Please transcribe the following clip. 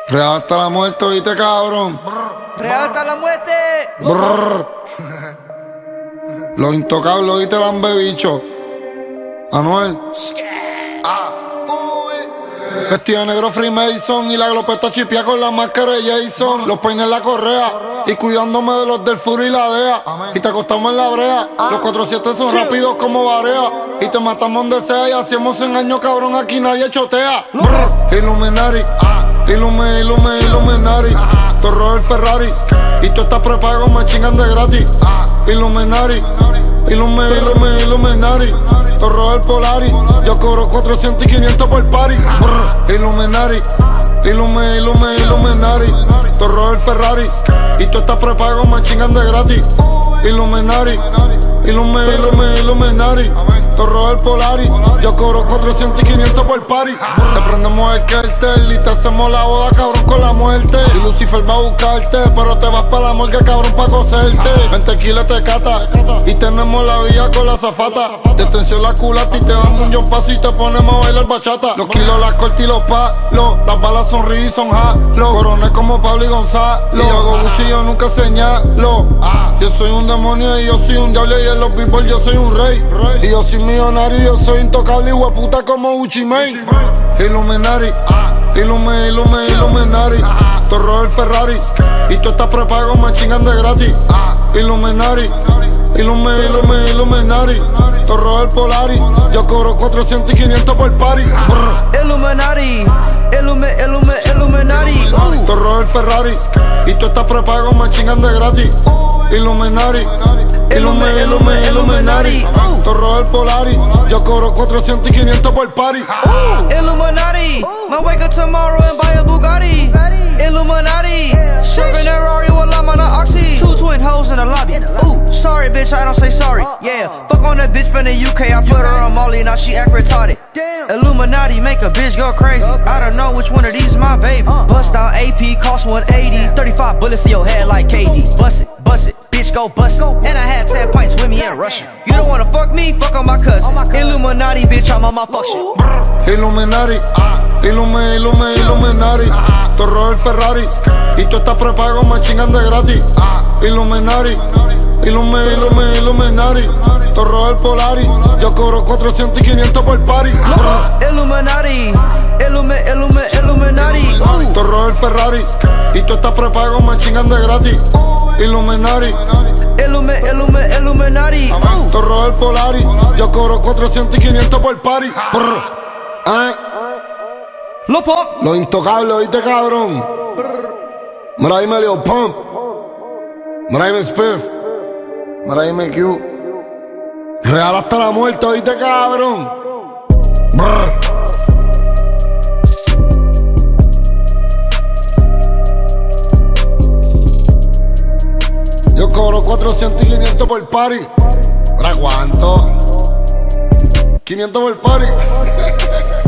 Real hasta la muerte, ¿oíste, cabrón? Real hasta la muerte. Brrr. Los intocables, ¿oíste, lambebicho? Anuel. Vestido de negro Freemason y la glopeta chipia con la máscara de Jason. Los peines en la correa y cuidándome de los del Furo y la DEA. Y te acostamos en la brea. Los 4-7 son rápidos como Barea. Y te matamos donde sea y hacemos 100 años, cabrón, aquí nadie chotea. Illuminati, Illuminati. Torro el Ferrari y tú estás prepago, me chingan de gratis. Illuminati, Illuminati. Torro el Polari, yo cobro 400 y 500 por party. Illuminati, Illuminati. Torro el Ferrari y tú estás prepago, me chingan de gratis. Illuminati, Illuminati. Torro el Polari, yo cobro 400 y 500 por party. Te prendemos el cartel y te hacemos la boda, cabrón, con la muerte. Y Lucifer va a buscarte, pero te vas pa' la morgue, cabrón, pa' coserte. En tequila te cata y tenemos la vía con la zafata. Detención la culata y te damos un paso y te ponemos a bailar bachata. Los kilos, las cortas y los palos, las balas son ris, son jalo. Coroné como Pablo y Gonzalo y hago Gucci, yo nunca señalo. Yo soy un demonio y yo soy un diablo y en los people yo soy un rey. Y yo soy millonario, yo soy intocable y hueputa como Gucci Mane. Illuminati, Illuminati. Torro el Ferrari y tú estás prepago, me chingan de gratis. Illuminati, Illuminati. Torro el Polari, yo cobro 400 y 500 por party. Illuminati, Illuminati. Torro el Ferrari y tú estás prepago, me chingan de gratis. Illuminati, Illuminati. Torro el Polari, yo cobro 400 y 500 por party. Illuminati, might wake up tomorrow and buy a Bugatti. Illuminati, serving a Rari while I'm on a Oxy. 2 twin hoes in the lobby. Ooh, sorry bitch, I don't say sorry. Yeah, fuck on that bitch from the UK, I put her on Molly, now she act retarded. Illuminati, make a bitch go crazy. I don't know which one of these my baby. Bust down AP, cost 180. 35 bullets in your head like KD. Bust it, bitch go bust it. And I had 10 pints with me in Russia. You don't wanna fuck me, fuck on my cousin. Illuminati, bitch, I'm on my fuck shit. Illuminati, Illuminati. Torro el Ferrari y tú estás prepago, me chingan de gratis. Illuminati, Illuminati. Torro el Polari, yo cobro 400 y 500 por party. Illuminati, Illuminati. Torro el Ferrari y tú estás prepago, me chingan de gratis. Illuminati, Illuminati. Torro el Polari, yo cobro 400 y 500 por party. Lil Pump. Los intocables, ¿oíste, cabrón? Mira, dime Lil Pump. Mira, dime Spiff. Mira, dime Q. Real hasta la muerte, ¿oíste, cabrón? Brr. Yo cobro 400 y 500 por party. ¿Para cuánto? 500 por party.